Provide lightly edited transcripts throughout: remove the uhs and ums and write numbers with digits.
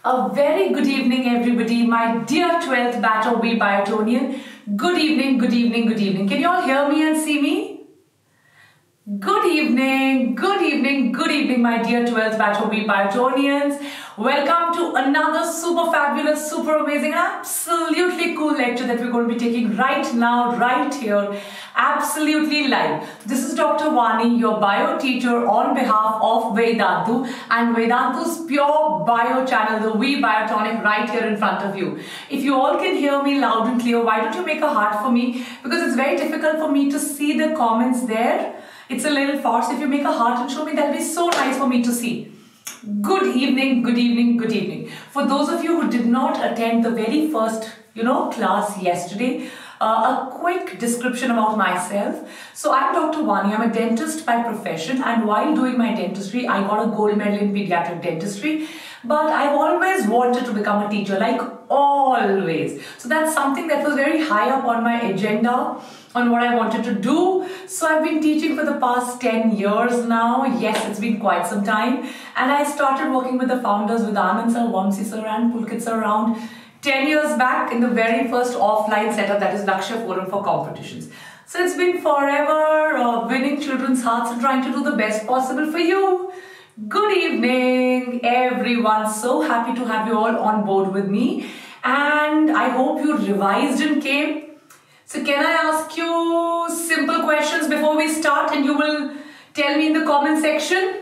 A very good evening, everybody. My dear 12th batch of We Biotonian. Good evening, good evening, good evening. Can you all hear me and see me? Good evening, good evening, good evening, my dear 12th batch of We Biotonians. Welcome to another super fabulous, super amazing, absolutely cool lecture that we're going to be taking right now, right here, absolutely live. This is Dr. Vani, your bio teacher on behalf of Vedantu and Vedantu's pure bio channel, the We Biotonic, right here in front of you. If you all can hear me loud and clear, why don't you make a heart for me? Because it's very difficult for me to see the comments there. It's a little farce. If you make a heart and show me, that'll be so nice for me to see. Good evening, good evening, good evening. For those of you who did not attend the very first, class yesterday, a quick description about myself. So I'm Dr. Vani. I'm a dentist by profession, and while doing my dentistry, I got a gold medal in pediatric dentistry. But I've always wanted to become a teacher, like always. So that's something that was very high up on my agenda, on what I wanted to do. So I've been teaching for the past 10 years now. Yes, it's been quite some time. And I started working with the founders, with Anand sir, Vamsi sir and Pulkit sir around 10 years back in the very first offline setup, that is Lakshya Forum for competitions. So it's been forever winning children's hearts and trying to do the best possible for you. Good evening, everyone. So happy to have you all on board with me. And I hope you revised and came. So can I ask you simple questions before we start, and you will tell me in the comment section?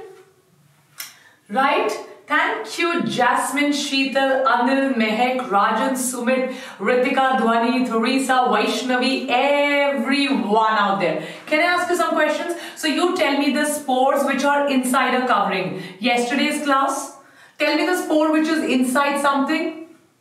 Right? Thank you, Jasmine, Sheetal, Anil, Mehek, Rajan, Sumit, Ritika, Dhwani, Theresa, Vaishnavi, everyone out there. Can I ask you some questions? So you tell me the spores which are inside a covering. Yesterday's class, tell me the spore which is inside something.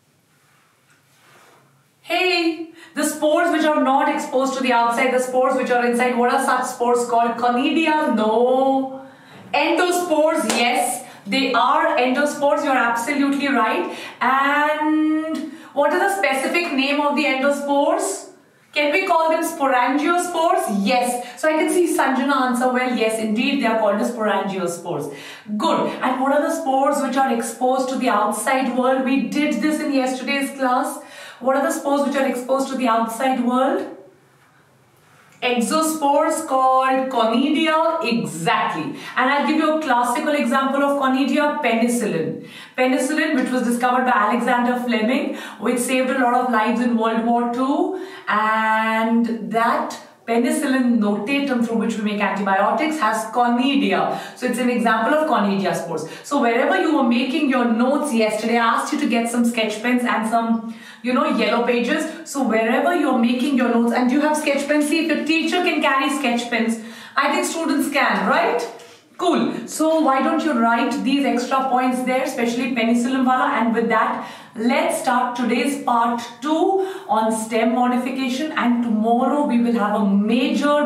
Hey, the spores which are not exposed to the outside, the spores which are inside, what are such spores called? Conidia? No. Endospores? Yes, they are endospores. You're absolutely right. And what is the specific name of the endospores? Can we call them sporangiospores? Yes. So I can see Sanjana answer well. Yes, indeed, they are called as sporangiospores. Good. And what are the spores which are exposed to the outside world? We did this in yesterday's class. What are the spores which are exposed to the outside world? Exospores called conidia. Exactly. And I'll give you a classical example of conidia, penicillin. Penicillin, which was discovered by Alexander Fleming, which saved a lot of lives in World War II. And that penicillin notatum, through which we make antibiotics, has conidia. So it's an example of conidia spores. So wherever you were making your notes yesterday, I asked you to get some sketch pens and some, yellow pages. So wherever you're making your notes, and you have sketch pens, see if your teacher can carry sketch pens. I think students can, right? Cool. So why don't you write these extra points there, especially penicillin wala, and with that, let's start today's part 2 on stem modification, and tomorrow we will have a major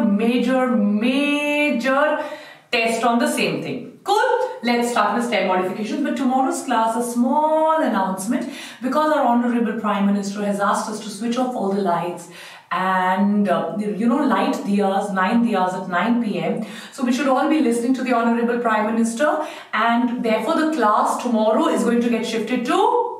test on the same thing. Cool. Let's start with stem modifications. But tomorrow's class, a small announcement, because our Honorable Prime Minister has asked us to switch off all the lights and light diyas, 9 diyas at 9 p.m. So we should all be listening to the Honorable Prime Minister, and therefore the class tomorrow is going to get shifted to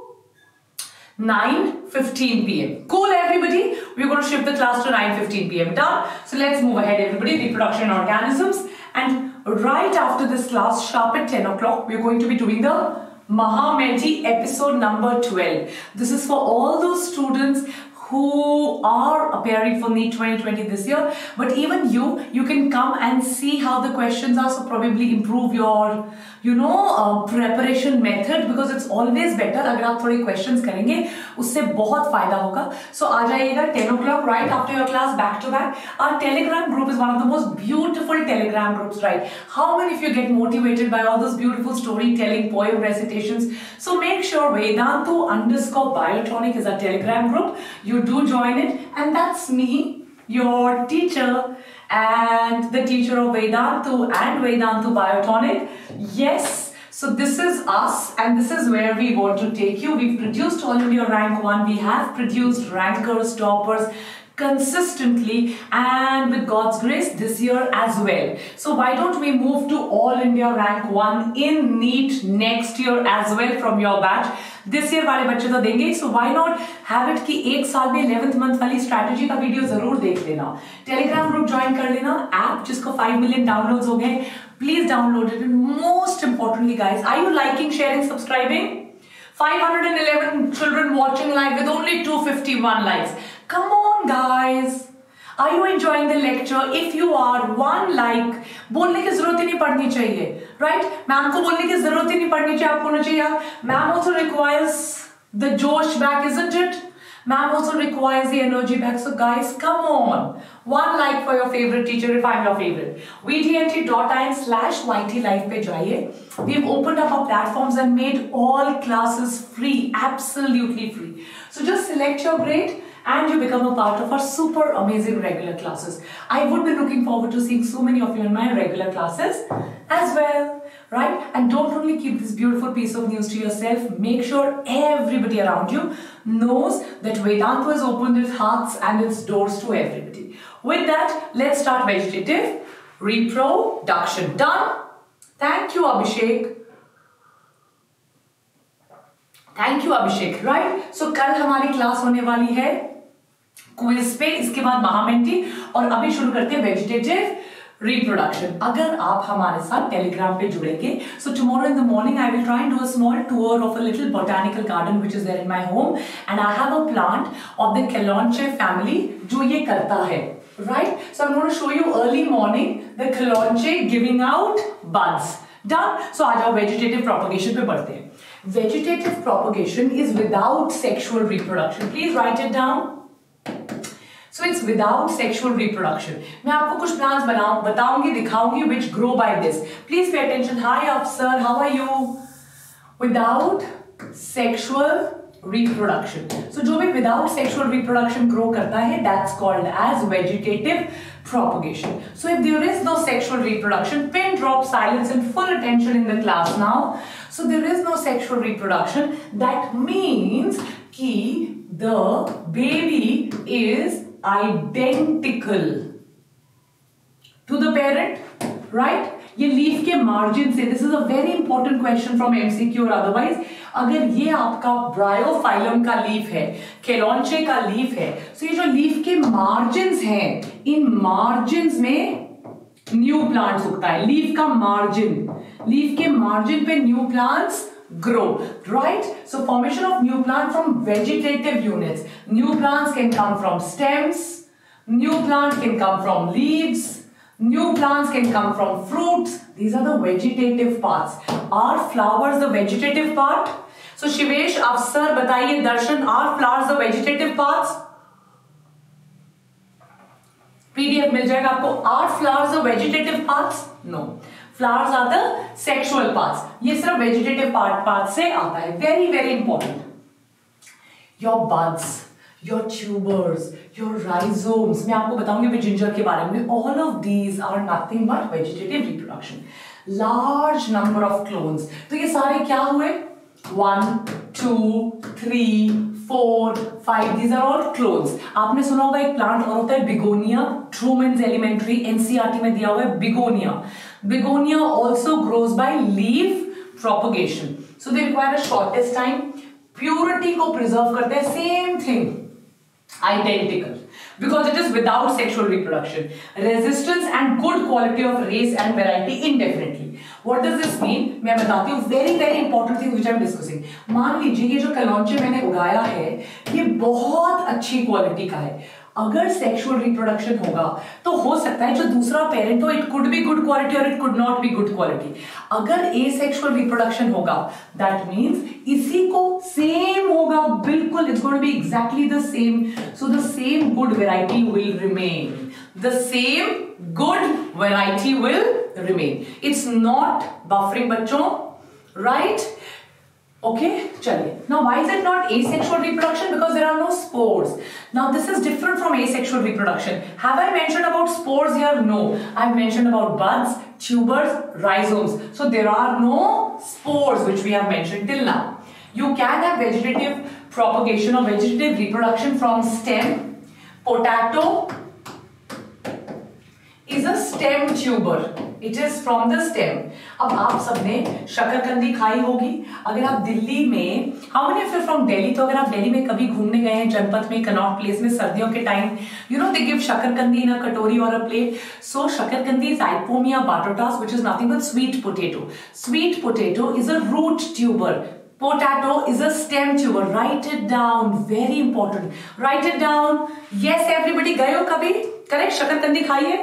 9:15 p.m. Cool, everybody? We're going to shift the class to 9:15 p.m. Done? So let's move ahead, everybody. Reproduction organisms. And right after this class, sharp at 10 o'clock, we're going to be doing the Mahameti episode number 12. This is for all those students who are appearing for NEET 2020 this year. But even you can come and see how the questions are. So probably improve your, preparation method, because it's always better अगर आप थोड़े questions करेंगे, उससे बहुत फायदा होगा. So आ जाइएगा 10 o'clock right after your class, back to back. Our Telegram group is one of the most beautiful Telegram groups, right? How many of you get motivated by all those beautiful storytelling, poem recitations? So make sure Vedantu_Biotonic is our Telegram group. You do join it, and that's me, your teacher and the teacher of Vedantu and Vedantu Biotonic. Yes, so this is us, and this is where we want to take you. We've produced all in your rank 1. We have produced rankers, toppers, consistently, and with God's grace this year as well. So why don't we move to All India Rank 1 in NEET next year as well from your batch? This year वाले बच्चे तो देंगे, so why not have it कि एक साल में 11th month वाली strategy का वीडियो जरूर देख लेना, टेलीग्राम ग्रुप ज्वाइन कर लेना, ऐप जिसको 5 million डाउनलोड्स हो गए, please download it. And most importantly guys, are you liking, sharing, subscribing? 511 children watching live with only 251 likes. Come on guys, are you enjoying the lecture? If you are, one like. बोलने की जरूरत ही नहीं पड़नी चाहिए, right? Ma'am को बोलने की जरूरत ही नहीं पड़नी चाहिए, आपको होना चाहिए. Ma'am also requires the josh back, isn't it? Ma'am also requires the energy back. So guys, come on. One like for your favorite teacher if I'm your favorite. vdnt.in/YT live पे जाइए. We've opened up our platforms and made all classes free, absolutely free. So just select your grade and you become a part of our super amazing regular classes. I would be looking forward to seeing so many of you in my regular classes as well. Right? And don't only keep this beautiful piece of news to yourself, make sure everybody around you knows that Vedanta has opened its hearts and its doors to everybody. With that, let's start vegetative reproduction. Done? Thank you, Abhishek. Thank you, Abhishek. Right? So, कल हमारी class होने वाली है quiz पे, इसके बाद महामेंटी, और अभी शुरू करते हैं वेजिटेटिव reproduction. अगर आप हमारे साथ टेलीग्राम पे जुड़ेंगे, so tomorrow in the morning I will try and do a small tour of a little botanical garden which is there in my home, and I have a plant of the Calonche family जो ये करता है, right? So I'm going to show you early morning the Calonche giving out buds. Done? So आज आप vegetative propagation पे बढ़ते हैं. Vegetative propagation is without sexual reproduction. Please write it down. So it's without sexual reproduction. मैं आपको कुछ plants बताऊंगी, दिखाऊंगी which grow by this. Please pay attention. Hi Afsar, how are you? Without sexual reproduction. So जो भी without sexual reproduction grow करता है, that's called as vegetative propagation. So if there is no sexual reproduction, pin drop silence and full attention in the class now. So there is no sexual reproduction. That means कि the baby is identical to the parent, right? ये leaf के margin से, this is a very important question from MCQ or otherwise, अगर ये आपका Bryophyllum का leaf है, केलॉन्चे का लीफ है, so ये जो लीफ के मार्जिन्स हैं, इन मार्जिन्स में न्यू प्लांट्स उगता है. लीफ का मार्जिन, लीफ के मार्जिन पे new plants grow, right? So formation of new plant from vegetative units. New plants can come from stems, new plants can come from leaves, new plants can come from fruits. These are the vegetative parts. Are flowers the vegetative part? So Shivesh, Afsar, बताइए, Darshan, are flowers the vegetative parts? PDF मिल जाएगा आपको. Are flowers the vegetative parts? No. Flowers are the sexual parts. ये सिर्फ vegetative part से आता है. Very very important. Your buds, your tubers, your rhizomes. मैं आपको बताऊंगी भी ginger के बारे में. All of these are nothing but vegetative reproduction. Large number of clones. तो ये सारे क्या हुए? 1, 2, 3, 4, 5. These are all clones. आपने सुना होगा एक प्लांट और होता है बिगोनिया. Truman's Elementary NCERT में दिया हुआ है begonia. Begonia also grows by leaf propagation. So they require a shortest time. Purity को preserve करते हैं. Same thing. Identical. Because it is without sexual reproduction. Resistance and good quality of race and variety indefinitely. What does this mean? मैं बताती हूँ. Very very important thing which I am discussing. मान लीजिए ये जो कलौंचे मैंने उगाया है, ये बहुत अच्छी क्वालिटी का है. अगर सेक्सुअल रिप्रोडक्शन होगा तो हो सकता है जो दूसरा पेरेंट हो, it could be good quality और it could not be good quality. अगर एसेक्सुअल रिप्रोडक्शन होगा, दैट मींस इसी को सेम होगा, बिल्कुल it's going to be exactly the same. So the same good variety will remain. The same good variety will remain. It's not buffering बच्चों, right? Okay, चलिए. Now, why is it not asexual reproduction? Because there are no spores. Now, this is different from asexual reproduction. Have I mentioned about spores here? No. I've mentioned about buds, tubers, rhizomes. So, there are no spores which we have mentioned till now. You can have vegetative propagation or vegetative reproduction from stem, Potato is a stem tuber. It is from the stem. अब आप सबने शकरकंदी खाई होगी. अगर आप दिल्ली में, how many of you are from Delhi? तो अगर आप दिल्ली में कभी घूमने गए हैं जनपथ में, कनॉट प्लेस में सर्दियों के time, you know they give shakarkandi in a katori or a plate. So shakarkandi is Ipomea batatas, which is nothing but sweet potato. Sweet potato is a root tuber. Potato is a stem tuber. Write it down. Very important. Write it down. Yes, everybody. गए हो कभी? Correct. शकरकंदी खाई है?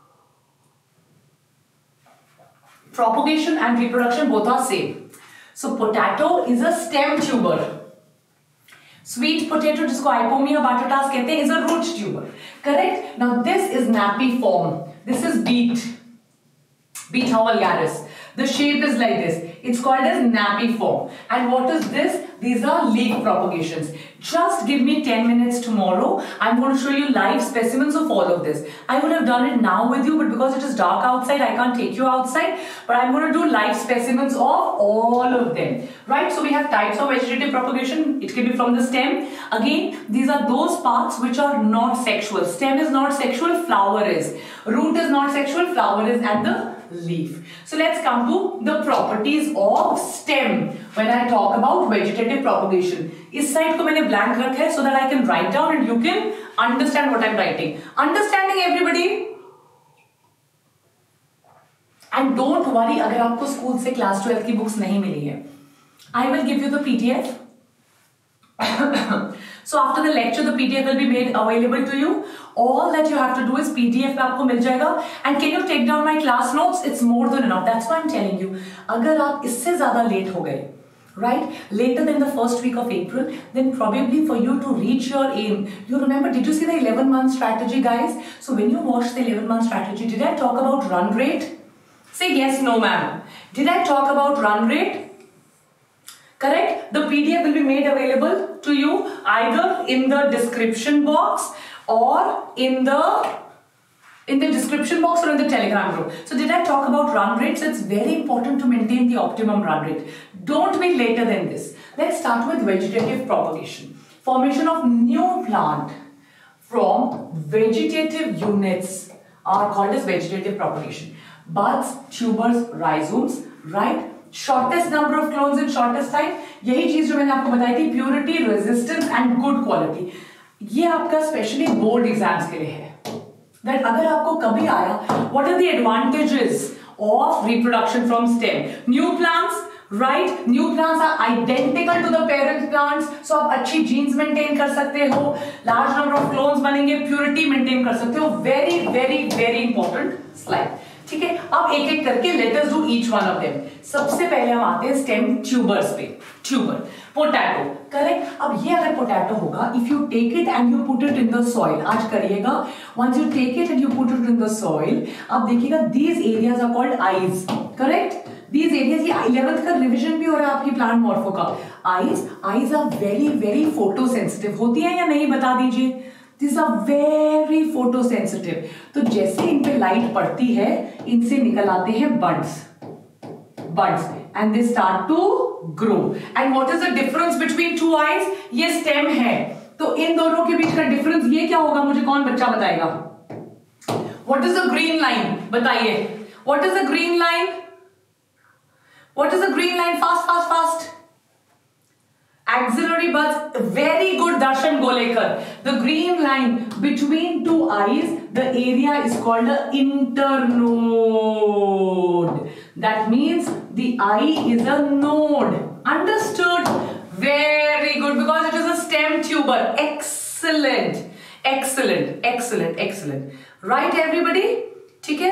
Propagation and reproduction both are same. So potato is a stem tuber. Sweet potato, जिसको Ipomea batatas कहते हैं, is a root tuber. Correct? Now this is napiform. This is beet. Beet vulgaris. The shape is like this. It's called as napiform. And what is this? These are leaf propagations. Just give me 10 minutes tomorrow. I'm going to show you live specimens of all of this. I would have done it now with you, but because it is dark outside, I can't take you outside. But I'm going to do live specimens of all of them. Right? So we have types of vegetative propagation. It can be from the stem. Again, these are those parts which are not sexual. Stem is not sexual, flower is. Root is not sexual, flower is, and the leaf. So let's come to the properties of stem when I talk about vegetative propagation. इस side को मैंने blank रखा है so that I can write down and you can understand what I'm writing. Understanding everybody? And don't worry अगर आपको school से class 12 की books नहीं मिली है. I will give you the PDF. So after the lecture, the PDF will be made available to you. All that you have to do is PDF पे आपको मिल जाएगा. And can you take down my class notes? It's more than enough. That's why I'm telling you. अगर आप इससे ज़्यादा late हो गए, right? Later than the first week of April, then probably for you to reach your aim. You remember? Did you see the 11-month strategy, guys? So when you watched the 11-month strategy, did I talk about run rate? Say yes, no, ma'am. Did I talk about run rate? Correct? The PDF will be made available to you either in the description box or in the description box or in the Telegram group. So did I talk about run rates? It's very important to maintain the optimum run rate. Don't be later than this. Let's start with vegetative propagation. Formation of new plant from vegetative units are called as vegetative propagation. Buds, tubers, rhizomes, right? Shortest number of clones in shortest time. यही चीज जो मैंने आपको बताई थी, purity, resistance and good quality. ये आपका specially board exams के लिए है. That अगर आपको कभी आया, what are the advantages of reproduction from stem? New plants, right? New plants are identical to the parent plants, so आप अच्छी genes maintain कर सकते हो, large number of clones बनेंगे, purity maintain कर सकते हो. Very, very, very important slide. ठीक है, अब एक एक करके let us do each one of them. सबसे पहले हम आते हैं स्टेम ट्यूबर्स पे. Tuber, potato, correct. अब ये अगर पोटैटो होगा, if you take it and you put it in the soil, आज करिएगा. Once you take it and you put it in the soil, आप देखिएगा these areas are called eyes. Correct, these areas. ये 11th का revision भी हो रहा है आपकी प्लांट मॉर्फो का. Eyes are very very photosensitive. होती है या नहीं, बता दीजिए. These are very photosensitive. तो जैसे इन पे लाइट पड़ती है, इनसे निकल आते हैं buds, and they start to grow. And what is the difference between two eyes? ये stem है, तो इन दोनों के बीच का डिफरेंस ये क्या होगा? मुझे कौन बच्चा बताएगा? What is the green line? बताइए. What is the green line? What is the green line? Fast, fast, fast. Axillary buds. Very good, Darshan Golekar. The green line between two eyes, the area is called the internode. That means the eye is a node. Understood? Very good, because it is a stem tuber. Excellent, excellent, excellent, excellent. Right, everybody? ठीक है?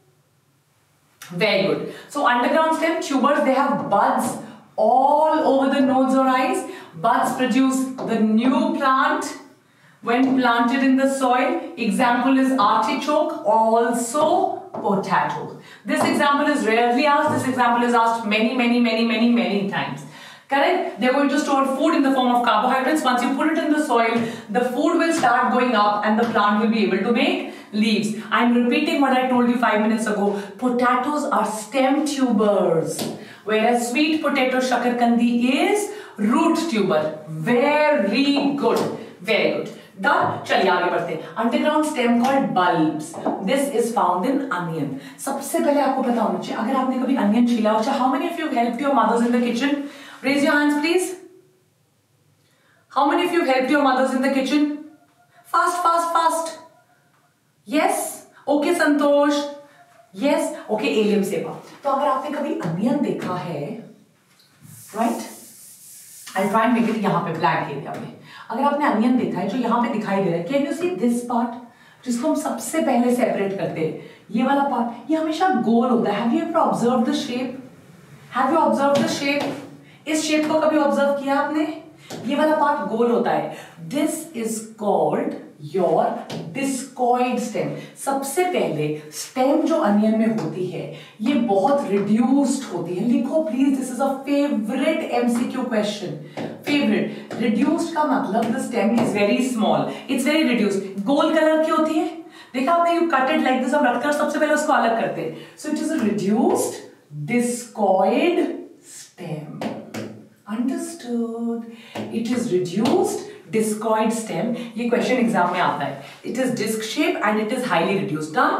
Very good. So underground stem tubers, they have buds all over the nodes or eyes. Buds produce the new plant when planted in the soil. Example is artichoke, also potato. This example is rarely asked. This example is asked many times. Correct? They're going to store food in the form of carbohydrates. Once you put it in the soil, the food will start going up and the plant will be able to make leaves. I'm repeating what I told you 5 minutes ago. Potatoes are stem tubers, whereas sweet potato shakarkandi is root tuber. Very good. Very good. Done, चलिए आगे बढ़ते हैं। Underground stem called bulbs, this is found in onion. सबसे पहले आपको पता होना चाहिए, अगर आपने कभी अनियन छीला हो, how many of you helped your mothers in the kitchen? Raise your hands please. How many of you helped your mothers in the kitchen? Fast fast fast. Yes, okay Santosh, yes, okay Allium cepa. तो अगर आपने कभी onion देखा है, right, I try make it यहाँ पे black area में, अगर आपने अनियन देखा है जो यहाँ पे दिखाई दे रहा है, can you see this part, जिसको हम सबसे पहले सेपरेट करते हैं, ये वाला पार्ट, ये हमेशा गोल होता है। Have you ever observe the shape? Have you observe the shape? इस शेप को कभी ऑब्जर्व किया आपने? ये वाला पार्ट गोल होता है। This is called your discoid stem. सबसे पहले स्टेम जो अनियन में होती है ये बहुत रिड्यूस्ड होती है। लिखो please, this is a favourite MCQ question. Favourite. Reduced का मतलब the stem is very small, it's very reduced. गोल कलर की होती है, देखा आपने, you cut it like this, हम रखकर सबसे पहले उसको अलग करते हैं। So it is a reduced discoid stem. Understood? It is reduced discoid stem. ये क्वेश्चन एग्जाम में आता है। It is disc shape and it is highly reduced. Done?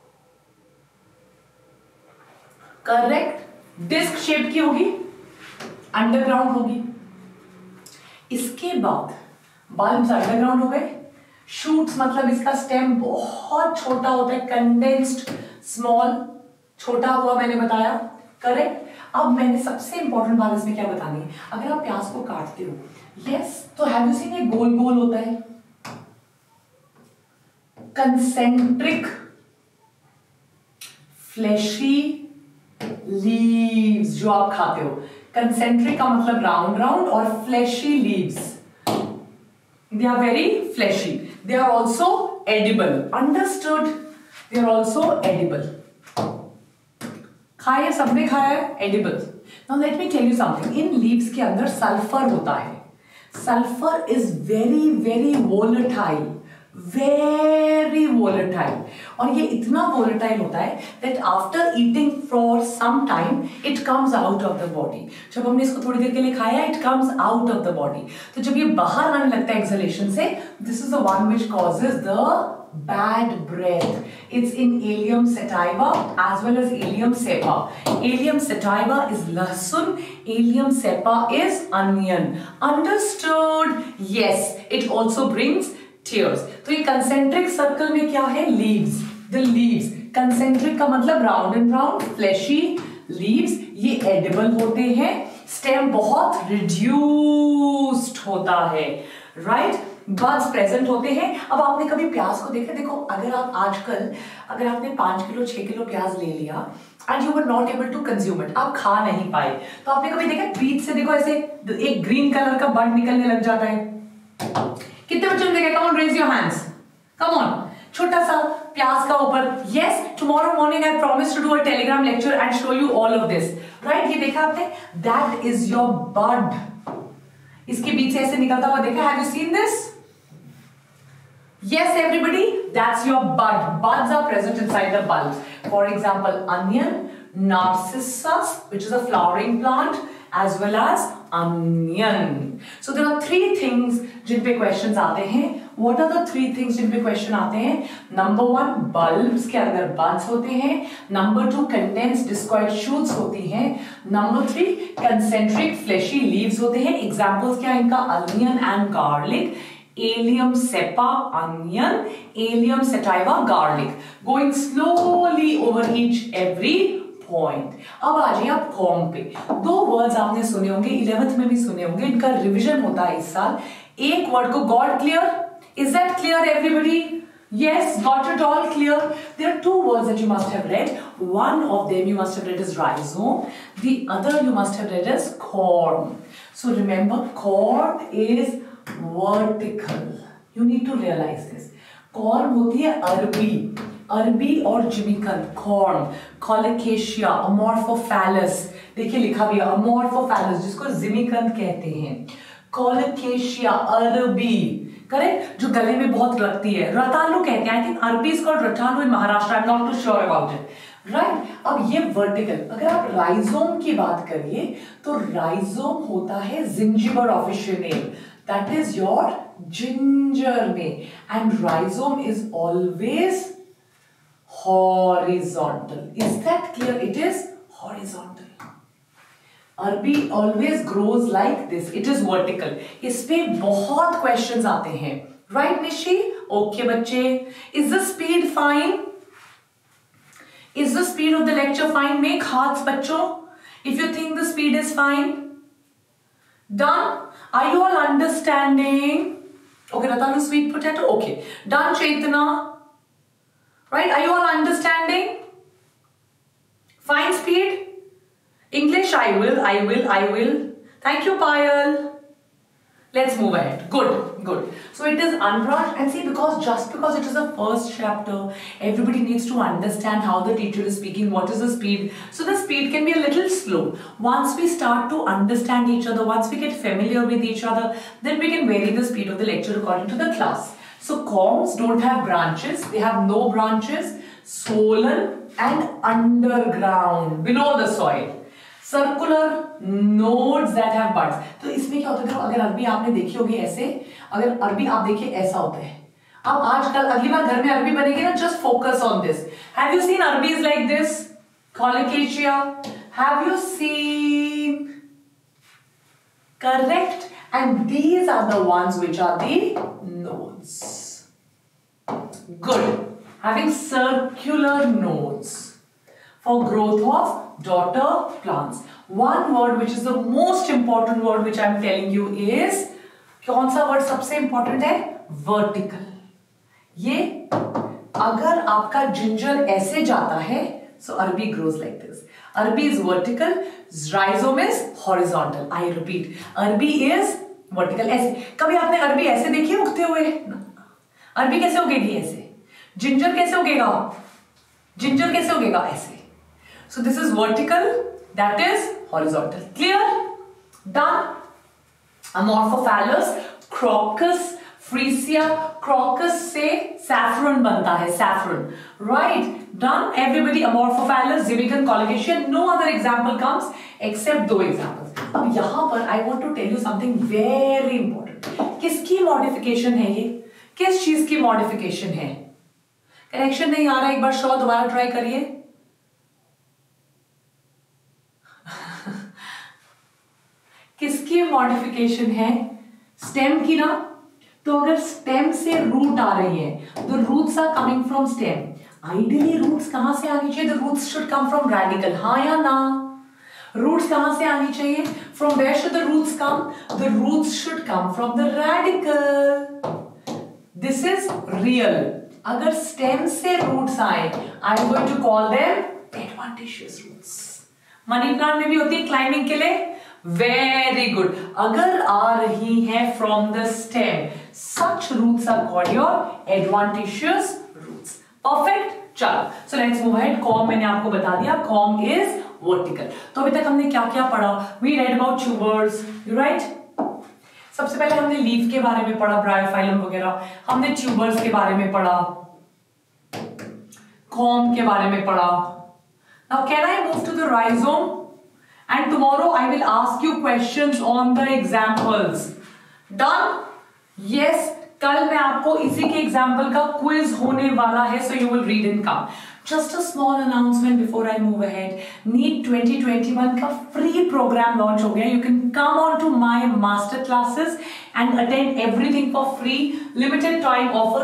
Correct? Disc shape की होगी, अंडरग्राउंड होगी। इसके बाद बल्ब्स अंडरग्राउंड हो गए। शूट्स मतलब इसका स्टेम बहुत छोटा होता है, कंडेंस्ड, स्मॉल, छोटा हुआ मैंने बताया। करेक्ट। अब मैंने सबसे इंपॉर्टेंट बात इसमें क्या बतानी है, अगर आप प्याज को काटते हो, यस, तो हैव यू सीन ये गोल गोल होता है, कंसेंट्रिक फ्लैशी लीव्स जो आप खाते हो। कंसेंट्रिक का मतलब राउंड राउंड, और flashy leaves, they are very flashy, they are also edible. Understood? They are also edible. खाया, सबने खाया है, edible. Now let me tell you something, इन लीव्स के अंदर सल्फर होता है। Sulphur is very very volatile, very volatile, और ये इतना वोलेटाइल होता है that after eating for some time it comes out of the body. जब हमने इसको थोड़ी देर के लिए खाया, it comes out of the body. तो जब ये बाहर आने लगता है एक्सहेलेशन से, this is the one which causes the bad breath. It's in ileum sativa as well as ileum cepa. Ileum sativa is lasun, ileum cepa is onion. Understood? Yes, it also brings tears. तो ये concentric circle में क्या है? Leaves. The leaves. Concentric का मतलब round and round, fleshy leaves. ये edible होते हैं. Stem बहुत reduced होता है, right? बड्स प्रेजेंट होते हैं। अब आपने कभी प्याज को देखा? देखो, अगर आप आजकल, अगर आपने 5 किलो 6 किलो प्याज ले लिया and you were not able to consume it, आप खा नहीं पाए, तो आपने कभी देखा बीच से देखो ऐसे एक ग्रीन कलर का बड निकलने लग जाता है? कितने बच्चों ने देखा? Come on, raise your hands, come on. छोटा सा प्याज का ऊपर, yes, tomorrow morning I promise to do a Telegram lecture and show you all of this, right? ये देखा आपने? That is your bud. इसके बीच से ऐसे निकलता हुआ देखा? Have you seen this? Yes, everybody, that's your bud. Buds are present inside the bulbs. For example, onion, narcissus, which is a flowering plant, as well as onion. So there are 3 things जिन पे questions आते हैं. What are the 3 things जिन पे question आते हैं? Number 1, bulbs के अंदर buds होते हैं. Number 2, condensed discoid shoots होती हैं. Number 3, concentric fleshy leaves होते हैं. Examples क्या इनका? Onion and garlic. Allium cepa onion, Allium sativa garlic. Going slowly over each every point. अब आ जाइए आप कॉम पे। 2 वर्ड्स आपने सुने होंगे, 11th में भी सुने होंगे, इनका रिवीजन होता है इस साल। एक वर्ड को got clear, is that clear everybody? Yes, got it all clear? There are 2 words that you must have read. One of them you must have read is rhizome. The other you must have read is corm. So remember, corm is vertical. You need to realize this. Corm होती है अरबी, अरबी और जिमिकन, corm, colocasia, amorphophallus, देखिए लिखा भी है amorphophallus, जिसको जिमिकन कहते हैं, colocasia अरबी, करेक्ट, जो गले में बहुत लगती है, रतालू कहते हैं, I think arbi is called ratalu in Maharashtra, I am not too sure about it, right? अब ये वर्टिकल, अगर आप राइजोम की बात करिए तो राइजोम होता है zingiber official name, that is your ginger में, and rhizome is always horizontal. Is that clear? It is horizontal. अरबी always grows like this. It is vertical. इस पे बहुत questions आते हैं. Right, Nishi? Okay, बच्चे. Is the speed fine? Is the speed of the lecture fine? Make hearts, बच्चों. If you think the speed is fine. Done? Are you all understanding? Okay, Ratanu, sweet potato. Okay. Done, Chaitana. Right? Are you all understanding? Fine speed? English, I will. Thank you, Payal. Let's move ahead. Good. So it is unbrushed, and see, just because it is the first chapter, everybody needs to understand how the teacher is speaking, what is the speed. So the speed can be a little slow. Once we start to understand each other, once we get familiar with each other, then we can vary the speed of the lecture according to the class. So corms don't have branches, they have no branches, swollen and underground, below the soil. Circular nodes that have buds. तो इसमें क्या होता है, अगर अरबी आपने देखी होगी ऐसे, अगर अरबी आप देखिए ऐसा होता है. अब आजकल अगली बार घर में अरबी बनेगी ना, just focus on this. Have you seen Arbis like this? Colocasia. Have you seen? Correct. And these are the ones which are the nodes. Good. Having circular nodes for growth of daughter plants. One word which is the most important word which I am telling you is, कौन सा word सबसे important है? Vertical. ये अगर आपका ginger ऐसे जाता है, so Arabi grows like this. Arabi is vertical, rhizome is horizontal. I repeat, Arabi is vertical. ऐसे कभी आपने अरबी ऐसे देखी है उगते हुए? अरबी कैसे उगेगी ऐसे? जिंजर कैसे उगेगा? जिंजर कैसे उगेगा ऐसे? So this is vertical, that is horizontal. Clear? Done. Amorphophallus, crocus, freesia. Crocus से saffron बनता है, saffron. Right? Done. Everybody, Amorphophallus, Zimican, Colocasia. No other example comes except दो examples. अब यहाँ पर I want to tell you something very important. किसकी modification है ये? किस चीज की modification है? Correction नहीं आ रहा, एक बार शो दोबारा ट्राई करिए. किसकी मॉडिफिकेशन है? स्टेम की ना. तो अगर स्टेम से रूट आ रही है, तो roots are coming from stem. Ideally roots कहां से आनी चाहिए? The roots should come from radical. हाँ या ना? रूट्स कहां से आनी चाहिए? From where should the roots come? The roots should come from the radical. This is real. अगर स्टेम से रूट्स आए, I am going to call them advantageous roots. Money plant में भी होती है क्लाइंबिंग के लिए. Very good. अगर आ रही है from the stem, such roots are called your adventitious roots. Perfect. चलो. So let's move ahead. Corm मैंने आपको बता दिया. Corm is vertical. तो अभी तक हमने क्या क्या पढ़ा? We read about tubers. You right? सबसे पहले हमने लीफ के बारे में पढ़ा, ब्रायोफाइलम वगैरह. हमने ट्यूबर्स के बारे में पढ़ा, कॉम के बारे में पढ़ा. Now can I move to the rhizome? And tomorrow I will ask you questions on the examples. Done? Yes. कल मैं आपको इसी के एग्जाम्पल का क्विज होने वाला है, so you will read and come. Just a small announcement before I move ahead. NEET 2021 का free program launch हो गया. You can come on to my master classes and attend everything for free. Limited time offer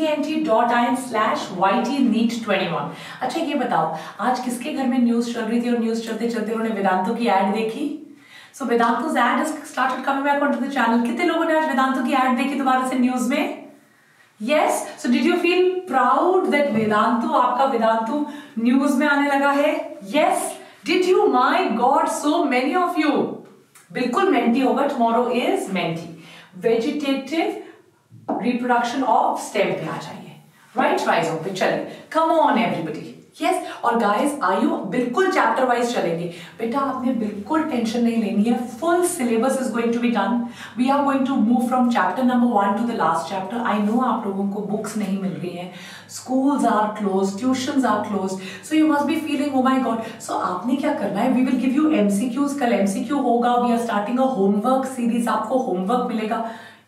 vtnt.in/ytneet21. अच्छा ये बताओ, आज किसके घर में न्यूज चल रही थी और न्यूज चलते चलते उन्होंने वेदांतों की एड देखी? So Vedantu's ad has started coming back onto the channel. कितने लोगों ने आज वेदांतु की एड देखी दोबारा से न्यूज में? Yes. So did you feel proud that Vedantu, आपका वेदांतु न्यूज में आने लगा है? Yes. Did you? My God, so many of you. बिल्कुल मेंटी होगा. Tomorrow is Menti. Vegetative reproduction of stem पे आ जाइए. Right, rhizome पे चलिए. Come on everybody. Yes. और guys, are you बिल्कुल चैप्टर वाइज चलेंगे. बेटा आपने बिल्कुल टेंशन नहीं लेनी है. Full syllabus is going to be done. We are going to move from chapter number 1 to the last chapter. I know आप लोगों को books नहीं मिल रही हैं. Schools are closed, tuitions are closed. So you must be feeling, oh my God. So आपने क्या करना है? We will give you MCQs. कल MCQ होगा. We are starting a homework series. आपको homework मिलेगा.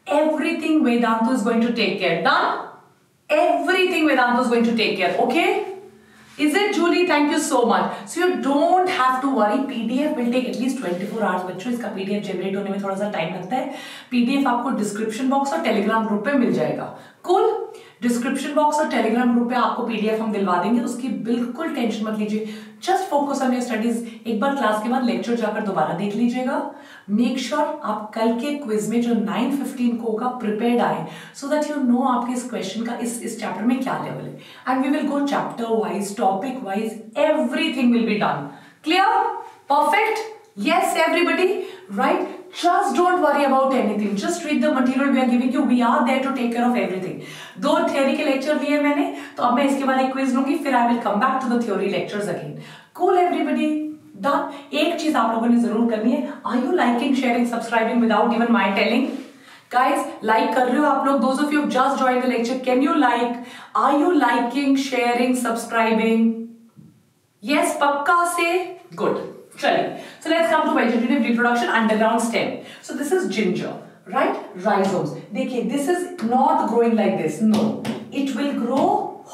Everything Vedantu is going to take care. Done? Everything Vedantu is going to take care. Okay? Is it, Julie? Thank you so much. So you don't have to worry. PDF will take at least 24 hours. बच्चों इसका PDF generate होने में थोड़ा सा time लगता है. PDF आपको description box और टेलीग्राम ग्रुप पे मिल जाएगा. Cool? डिस्क्रिप्शन बॉक्स और टेलीग्राम ग्रुप पे आपको PDF हम दिलवा देंगे. उसकी बिल्कुल टेंशन मत लीजिए. Just focus on your studies. एक बार क्लास के बाद लेक्चर जाकर दोबारा देख लीजिएगा. मेक श्योर आप कल के क्विज में जो 9:15 को होगा प्रिपेयर्ड आए, सो दैट यू नो आपके इस क्वेश्चन का इस चैप्टर में क्या लेवल है. And we will go chapter wise, topic wise, everything will be done. Clear? Perfect? Yes, everybody, right? Just don't worry about anything. Just read the material we are giving you. We are there to take care of everything. 2 theory के lecture लिए मैंने, तो अब मैं इसके बाद एक quiz लूंगी, फिर I will come back to the theory lectures again. Cool, everybody? Done. एक चीज आप लोगों ने जरूर करनी है. Are you liking, sharing, subscribing without even my telling? Guys, like कर रहे हो आप लोग? Those of you who just joined the lecture, can you like? Are you liking, sharing, subscribing? Yes, पक्का से? Good. चलिए, so let's come to vegetative reproduction, underground stem. So this is ginger, right? Rhizomes. देखिए, this is not growing like this. No, it will grow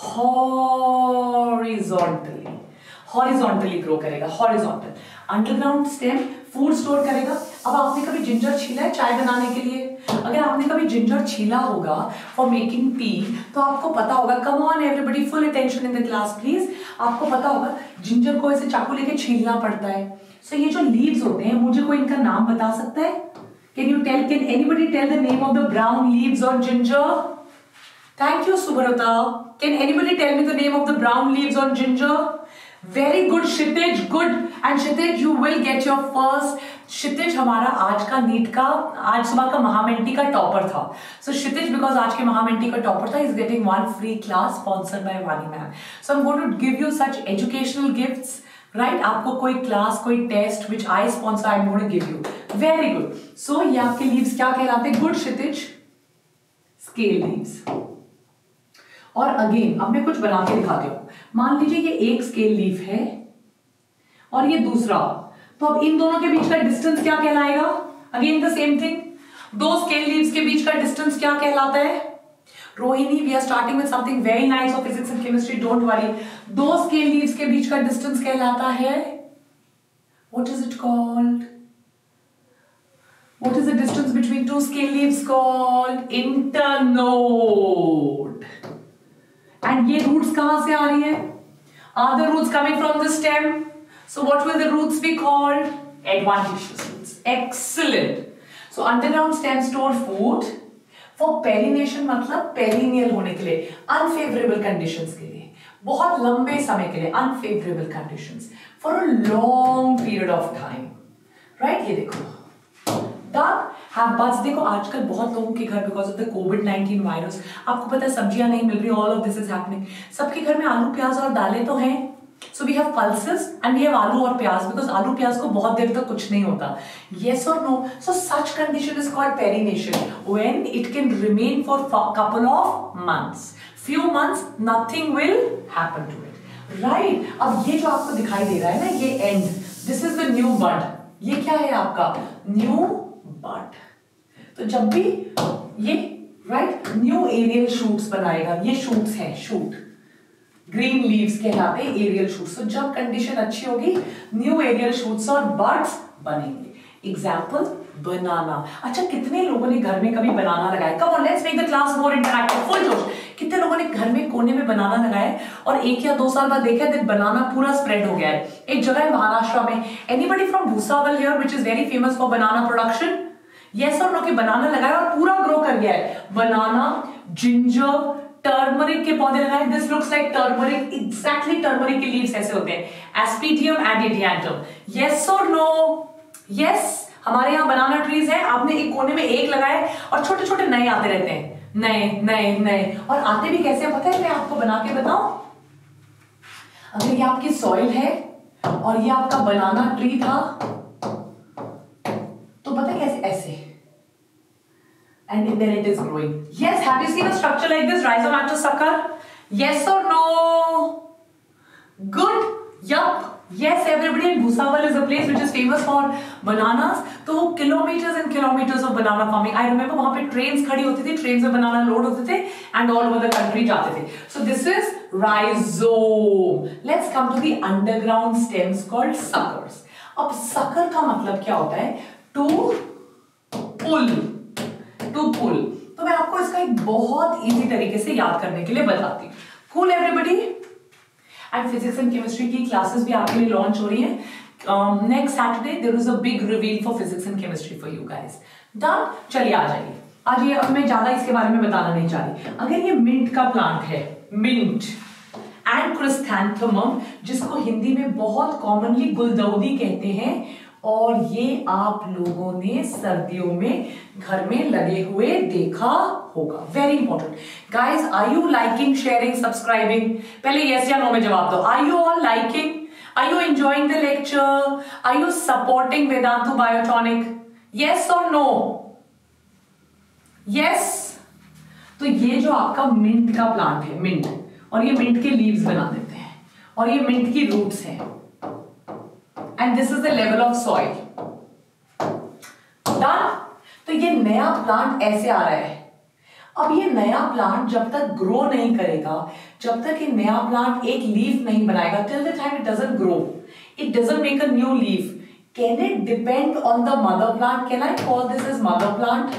horizontally. Horizontally grow करेगा. Horizontal. Underground stem food store करेगा. अब आपने कभी ginger छीला है चाय बनाने के लिए? अगर आपने कभी जिंजर छीला होगा फॉर मेकिंग टी, तो आपको पता होगा. Come on everybody, full attention in the class please. आपको पता होगा जिंजर को ऐसे चाकू लेके छीलना पड़ता है. सो ये जो लीव्स होते हैं, मुझे कोई इनका नाम बता सकता है? Can anybody tell the name of the brown leaves on ginger? Thank you Subrata. Can anybody tell me the name of the brown leaves on ginger? Very good Kshitij, good. And Kshitij you will get your first. Kshitij हमारा आज का NEET का, आज सुबह का महामेंटी का topper था. सो क्षितिज because आज के महामेंटी का टॉपर था, is getting 1 free class sponsored by Vani ma'am. So I am going to give you such educational gifts, right? आपको कोई क्लास, कोई test which I sponsor, I am going to give you. Very good. So ये आपके leaves क्या कहलाते हैं? Good Kshitij, scale leaves. और again अब मैं कुछ बना के दिखाती हूं. मान लीजिए ये एक स्केल लीफ है और ये दूसरा, तो अब इन दोनों के बीच का डिस्टेंस क्या कहलाएगा? Again the same thing. 2 scale leaves के बीच का डिस्टेंस क्या कहलाता है? Rohini, we are starting with something very nice of physics and chemistry, don't worry. 2 scale leaves के बीच का डिस्टेंस कहलाता है, what is it called? What is the distance between 2 scale leaves called? Internode. And ये roots कहां से आ रही है? Are the roots coming from the stem? So what will the roots be called? Adventitious roots. Excellent. So underground stem store food for pollination, मतलब perennial होने के लिए, unfavorable conditions के लिए, बहुत लंबे समय के लिए, unfavorable conditions for a long period of time. Right? ये देखो. have buds. देखो आजकल बहुत लोगों के घर because of the COVID-19 virus, आपको पता है सब्जियां नहीं मिल रही, all of this is happening. सबके घर में आलू प्याज और दालें तो हैं. So we have pulses and we have आलू और प्याज because आलू प्याज को बहुत देर तक कुछ नहीं होता. Yes or no? So such condition is called perennation when it can remain for couple of months. Few months nothing will happen to it. Right? अब ये जो आपको दिखाई दे रहा है ना, ये end. This is the new bud. ये क्या है आपका? New bud. तो जब भी ये right new aerial shoots बनाएगा, ये shoots हैं, shoot. ग्रीन लीव्स कहलाते हैं एरियल शूट्स. तो जब कंडीशन अच्छी होगी न्यू एरियल शूट्स और बर्ड्स बनेंगे. Example banana. अच्छा कितने लोगों ने घर में कभी बनाना लगाया? Come on let's make the class more interactive. Full जोश. कितने लोगों ने घर में कोने में बनाना लगाया और 1 या 2 साल बाद देखा दैट बनाना पूरा स्प्रेड हो गया है? एक जगह है महाराष्ट्र में. Anybody from Bhusawal here which is very famous for banana production? Yes और नो? कि बनाना लगाया और पूरा ग्रो कर गया है. बनाना, जिंजर, टर्मरिक के पौधे लगाए. This looks like turmeric. Exactly turmeric के लीव्स ऐसे होते हैं. Aspidium and adiantum. यस और नो? यस. हमारे यहाँ बनाना ट्रीज है. आपने एक कोने में एक लगाया और छोटे छोटे नए आते रहते हैं, नए नए नए. और आते भी कैसे पता है? मैं आपको बना के बताऊं. अगर ये आपकी सॉइल है और ये आपका बनाना ट्री था तो पता है कैसे? ऐसे. And then it is growing. Yes, have you seen a structure like this? Rhizomatosucker? Yes or no? Good? Yup. Yes, everybody, and Bhusawal is a place which is famous for bananas. तो वो kilometers and kilometers of banana farming. I remember वहाँ पे trains खड़ी होती थी, trains में banana load होते थे, and all over the country जाते थे. So this is rhizome. Let's come to the underground stems called suckers. अब sucker का मतलब क्या होता है? To pull. To pull. तो मैं आपको इसका एक बहुत easy तरीके से याद करने के लिए बताती हूँ. Cool, everybody? And physics and chemistry की क्लासेस भी आपके लिए लॉन्च हो रही हैं. Next Saturday there is a big reveal for physics and chemistry for you guys. Done. चलिए आ जाइए. आज ये अब मैं ज्यादा इसके बारे में बताना नहीं चाह रही. अगर ये मिंट का प्लांट है, मिंट एंड क्रिस्थैंथेमम, जिसको हिंदी में बहुत कॉमनली गुलदाउदी कहते हैं, और ये आप लोगों ने सर्दियों में घर में लगे हुए देखा होगा. Very important guys. Are you liking, sharing, subscribing? पहले यस या नो में जवाब दो. Are you all liking? Are you enjoying the lecture? Are you supporting Vedantu Biotonic? Yes और नो? यस. तो ये जो आपका मिंट का प्लांट है, मिंट, और ये मिंट के लीव्स बना देते हैं, और ये मिंट की रूट्स हैं. And this is the level of soil. Done? तो ये नया प्लांट ऐसे आ रहा है. अब ये नया प्लांट जब तक ग्रो नहीं करेगा, जब तक ये नया प्लांट एक लीफ नहीं बनाएगा, till the time it doesn't grow, it doesn't make a new leaf. Can it depend on the mother plant? Can I call this as mother plant?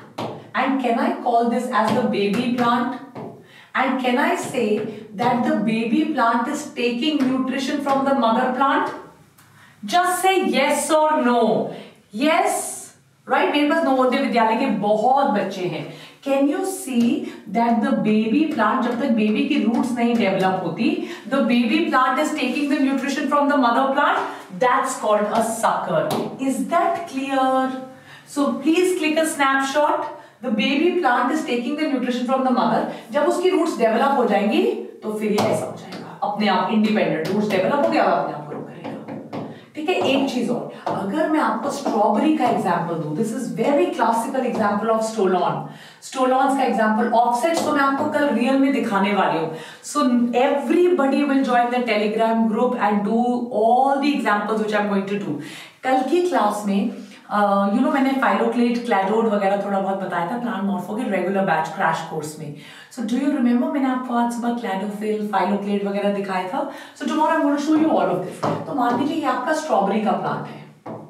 And can I call this as the baby plant? And can I say that the baby plant is taking nutrition from the mother plant? Just say yes or no. Yes, right? मेरे पास नवोदय विद्यालय के बहुत बच्चे हैं. Can you see that the baby plant, जब तक baby की roots नहीं develop होती, the baby plant is taking the nutrition from the mother plant? That's called a sucker. Is that clear? So please click a snapshot. The baby plant is taking the nutrition from the mother. जब उसकी roots develop हो जाएंगी तो फिर ये ऐसा हो जाएगा, अपने आप इंडिपेंडेंट. रूट्स डेवलप हो गया, अपने आप ग्रो करेगा. ठीक है. एक चीज और, अगर मैं आपको स्ट्रॉबेरी का एग्जांपल दूं, this is very classical example of stolon. Stolons का एग्जांपल, ऑफसेट्स तो मैं आपको कल रियल में दिखाने वाली हूं. So everybody will join the Telegram group and do all the examples which I am going to do. कल की क्लास में मैंने फाइलोक्लेट, क्लैडोड वगैरह थोड़ा बहुत बताया था प्लांट मॉर्फो के रेगुलर बैच क्रैश कोर्स में. सो डू यू रिमेंबर, मैंने आपको आज सुबह क्लैडोफिल, फाइलोक्लेट वगैरह दिखाया था. So tomorrow I am going to show you all of this. तो मान लीजिए ये आपका स्ट्रॉबेरी का प्लांट है,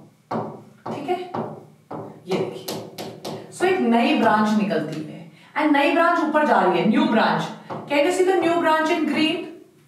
ठीक है. ये देखिए. सो एक नई ब्रांच निकलती है, एंड नई ब्रांच ऊपर जा रही है, new branch. Can you see the new branch in green?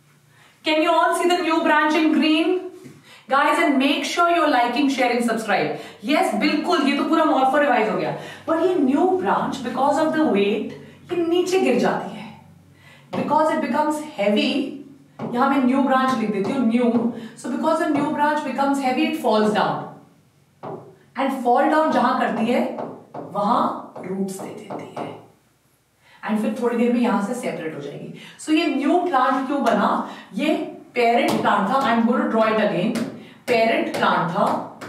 Can you all see the new branch in green? Guys, and make sure you're liking, sharing, subscribe. Yes, बिल्कुल. ये तो पूरा मॉर्फो रिवाइज हो गया. But ये new branch because of the weight ये नीचे गिर जाती है, बिकॉज इट बिकम्स हैवी. यहां मैं न्यू ब्रांच लिख देती हूँ, new. So because the new branch becomes heavy, it falls down, and fall down जहां करती है वहां रूट्स दे देती है, एंड फिर थोड़ी देर में यहां से सेपरेट हो जाएगी. सो ये न्यू प्लांट क्यों बना? ये पेरेंट प्लांट था. I am going to draw it again. Parent plant था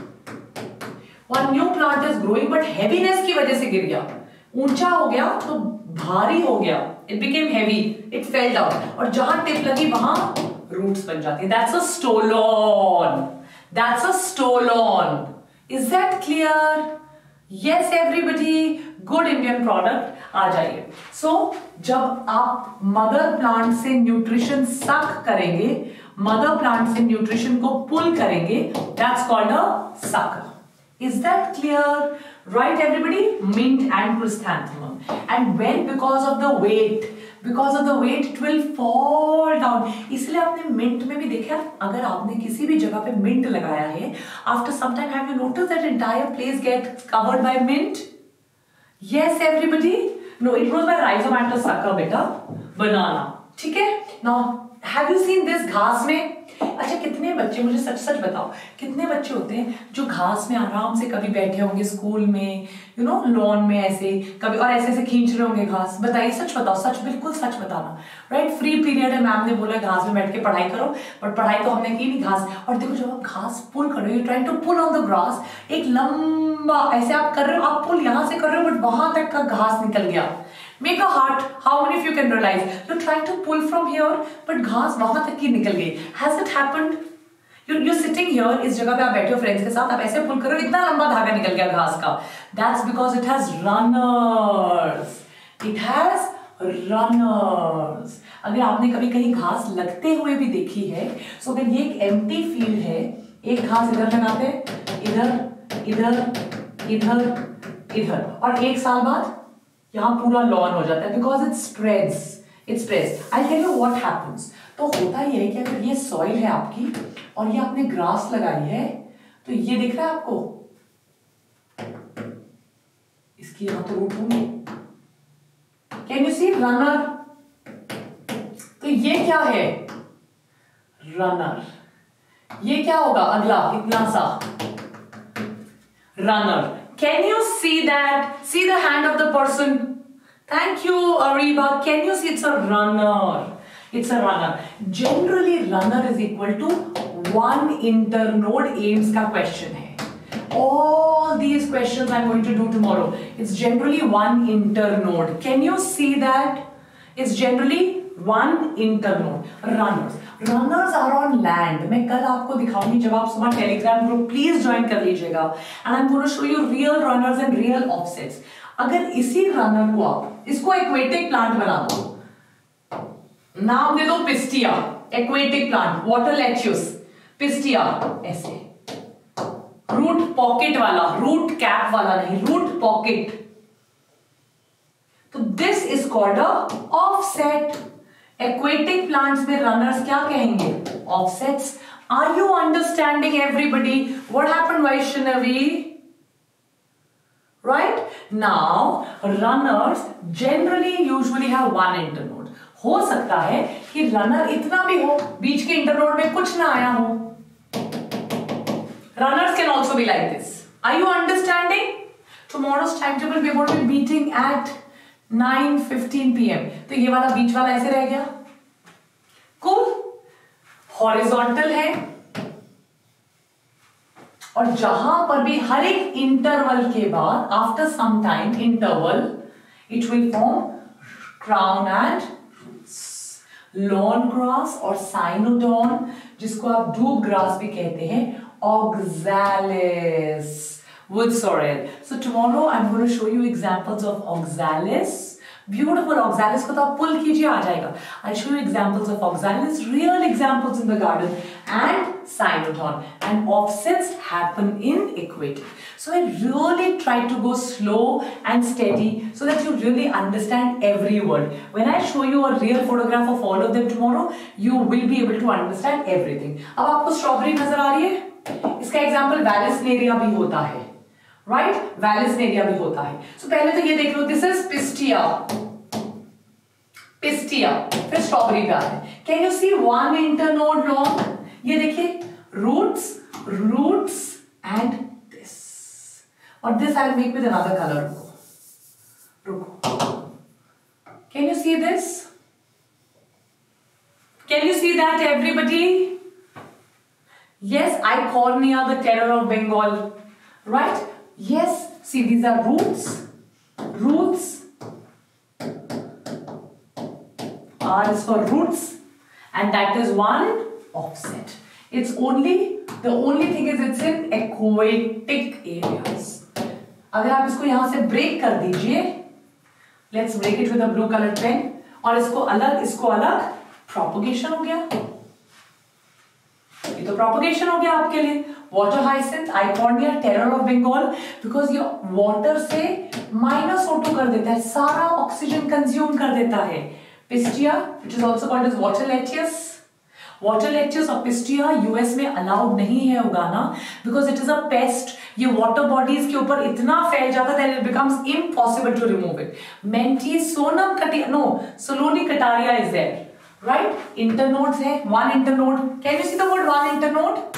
और new plant is growing, but heaviness की वजह से गिर गया, ऊंचा हो गया तो भारी हो गया, it became heavy, it fell down, और जहां टिप लगी वहां रूट्स बन जाती है. That's a stolon. That's a stolon. Is that clear? Yes everybody. Good Indian product. आ जाइए. सो जब आप मदर प्लांट से न्यूट्रिशन सक करेंगे, मदर प्लांट से न्यूट्रिशन को पुल करेंगे, that's called a sucker. Is that clear? Right, everybody? Mint and chrysanthemum. And when, because of the weight, it will fall down. इसलिए आपने mint में भी देखा, अगर आपने किसी भी जगह पे mint लगाया है, after some time have you noticed that entire place gets covered by mint? Yes, everybody? No, it grows by rhizomatous sucker, बेटा. Banana. ठीक है? Now, have you seen this घास में? अच्छा, कितने बच्चे, मुझे सच सच बताओ, कितने बच्चे होते हैं जो घास में आराम से कभी बैठे होंगे स्कूल में, लॉन में ऐसे कभी, और ऐसे ऐसे खींच रहे होंगे घास? बताइए, सच बताओ, सच, बिल्कुल सच बताना. राइट? फ्री पीरियड है, मैम ने बोला घास में बैठ के पढ़ाई करो, बट पढ़ाई तो हमने की नहीं, घास. और देखो, जब आप घास पुल कर रहे हो, you trying to pull on the grass, एक लंबा ऐसे आप कर रहे हो, आप पुल यहां से कर रहे हो, बट वहां तक का घास निकल गया. Make a heart. How many of you can realize? You're trying to pull from here, but घास वहां तक की निकल गई. Has it happened? You're sitting here, इस जगह पे आप बैठे हो फ्रेंड्स के साथ, आप ऐसे पुल करो, इतना लंबा धागा निकल गया घास का. That's because it has runners. It has runners. अगर आपने कभी कहीं घास लगते हुए भी देखी है, so अगर ये एक empty field है, एक घास इधर लगाते, इधर इधर इधर इधर, और एक साल बाद यहाँ पूरा लॉन हो जाता है, because it spreads. It spreads. I'll tell you what happens. तो होता ये है कि अगर ये सॉइल है आपकी और ये आपने ग्रास लगाई है, तो ये दिख रहा है आपको, इसकी यहां तो रूट होंगी. Can you see runner? तो ये क्या है? रनर. ये क्या होगा अगला? इतना सा runner. Can you see that? See the hand of the person. Thank you Areeba. Can you see? It's a runner. It's a runner. Generally, runner is equal to one internode. Ames का question है. All these questions I'm going to do tomorrow. It's generally one internode. Can you see that? It's generally one internode. Runners. Runners are on land. मैं कल आपको दिखाऊंगी जब आप सुबह Telegram group please join कर लीजिएगा. And I'm going to show you real runners and real offsets. अगर इसी रनर को आप इसको एक्वेटिक प्लांट बना दो, नाम दे दो pistia, aquatic plant, water lettuce, pistia, ऐसे रूट पॉकेट वाला, रूट कैप वाला नहीं, रूट पॉकेट. तो this is called a offset. Aquatic plants में रनर्स क्या कहेंगे? Offsets. Are you understanding everybody what happened Vaishnavi? Right? Now, runners generally usually have one internode. हो सकता है कि रनर इतना भी हो, बीच के इंटरनोड में कुछ ना आया हो. Runners can also be like this. Are you understanding? Tomorrow's timetable we are going to be meeting at 9:15 p.m. तो ये वाला बीच वाला ऐसे रह गया. Cool. Horizontal है, और जहां पर भी हर एक इंटरवल के बाद after some time interval it will form crown and lawn grass और साइनोडॉन, जिसको आप डूब ग्रास भी कहते हैं, oxalis with sorrel. So tomorrow I'm going to show you examples of oxalis. Beautiful oxalis को तो आप पुल कीजिए आ जाएगा. I'll show you examples of oxalis, real examples in the garden, and cynodon. And offsets happen in equator. So I really try to go slow and steady so that you really understand every word. When I show you a real photograph of all of them tomorrow, you will be able to understand everything. अब आपको strawberry नजर आ रही है? इसका example Vallisneria भी होता है. Right? Vallisneria भी होता है. सो पहले तो ये देख लो, दिस इज पिस्टिया. पिस्टिया. फिर स्ट्रॉबेरी पे आते हैं. Can you see one internode long? ये देखिए, रूट्स, रूट्स एंड दिस. और this I will make with another colour. रुको. Can you see this? Can you see that everybody? Yes, Eichhornia, the terror of Bengal. Right? Yes. See, these are roots. Roots. R is for roots. And that is one offset. It's only, the only thing is it's in aquatic areas. अगर आप इसको यहां से break कर दीजिए, let's break it with a blue colored pen, और इसको अलग, propagation हो गया. ये तो प्रोपगेशन हो गया आपके लिए. Water hyacinth, eichhornia, terror of Bengal, because ये वाटर से -O2 कर देता है, सारा ऑक्सीजन कंज्यूम कर देता है. Pistia, which is also called as water lettuce. Water lettuce और पिस्टिया यूएस में अलाउड नहीं है उगाना, because it is a pest. ये वाटर बॉडीज के ऊपर इतना फैल जाता है, it becomes impossible to remove it. Menti Sonam Soloni Kataria is there. Right? Internodes है, one internode. Can you see the word one internode?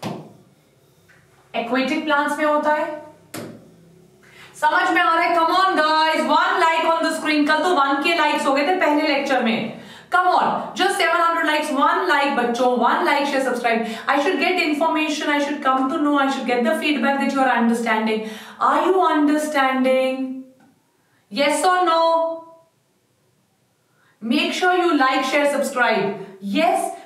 Aquatic plants में होता है. समझ में आ रहा है? Come on guys, one like on the screen. कल तो 1K likes हो गए थे पहले लेक्चर में. Come on, just 700 likes. One like बच्चों, one like, share, subscribe. I should get information. I should come to know. I should get the feedback that you are understanding. Are you understanding? Yes or no? Make sure you like, share, subscribe. Yes,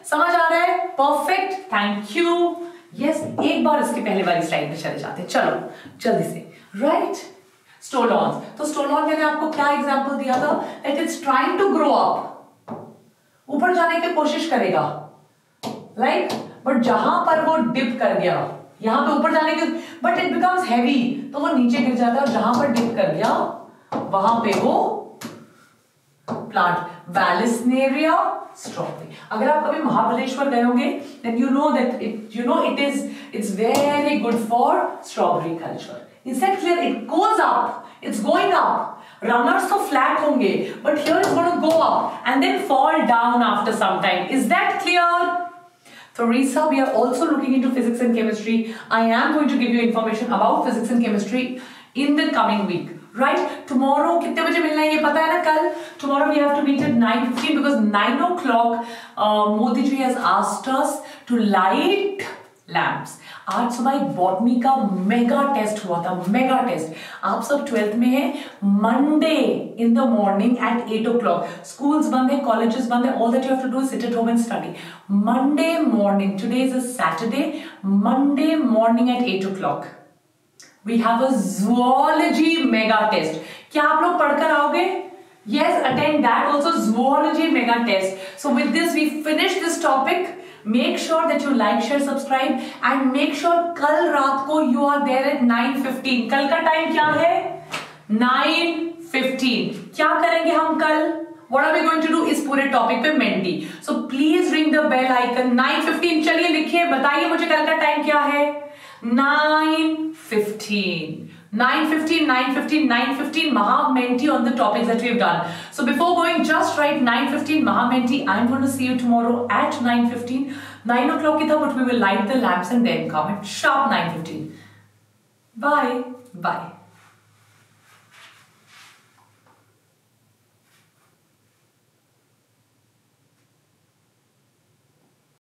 समझ आ रहा है? Perfect, thank you. Yes, एक बार इसके पहले वाली slide में चले जाते हैं, चलो जल्दी से। Right, stolons. तो स्टोलॉन मैंने आपको क्या एग्जांपल दिया था? That is trying to grow up, ऊपर जाने की कोशिश करेगा, राइट, बट जहां पर वो डिप कर गया, यहां पे ऊपर जाने के, बट इट बिकम्स हैवी, तो वो नीचे गिर जाता है, और जहां पर डिप कर गया वहां पे वो प्लांट, वैलिस्नेरिया स्ट्रॉबेरी। अगर आप कभी महाबलेश्वर गए होंगे, then you know that it's very good for strawberry culture. Is that clear? It goes up, it's going up. Runners तो flat होंगे, but here it's going to go up and then fall down after some time. Is that clear? Teresa, we are also looking into physics and chemistry. I am going to give you information about physics and chemistry in the coming week. Right? Tomorrow कितने बजे मिलना है ये पता है ना? कल tomorrow we have to meet at 9:15 because 9 o'clock Modi ji has asked us to light lamps. आज सुबह एक बॉटनी का मेगा टेस्ट हुआ था, मेगा टेस्ट। आप सब 12th में हैं, Monday in the morning at 8 o'clock। Schools बंद है, कॉलेजेस बंद है, all that you have to do is sit at home and study. Monday morning, today is a Saturday, Monday morning at 8 o'clock we have a zoology mega test. क्या आप लोग पढ़कर आओगे? Yes, attend that also, zoology mega test. So with this we finish this topic. Make sure that you like, share, subscribe and make sure कल रात को you are there at 9:15. कल का टाइम क्या है? 9:15. क्या करेंगे हम कल? What are we going to do इस पूरे टॉपिक पे मेंटी. So please ring the bell icon. 9:15. चलिए लिखिए, बताइए मुझे कल का टाइम क्या है? 9:15. 9:15, 9:15, 9:15 Maha Menti on the topics that we've done. So before going, just write 9:15 Maha Menti. I'm going to see you tomorrow at 9:15. 9 o'clock ki tha, but we will light the lamps and then come at sharp 9:15. Bye. Bye.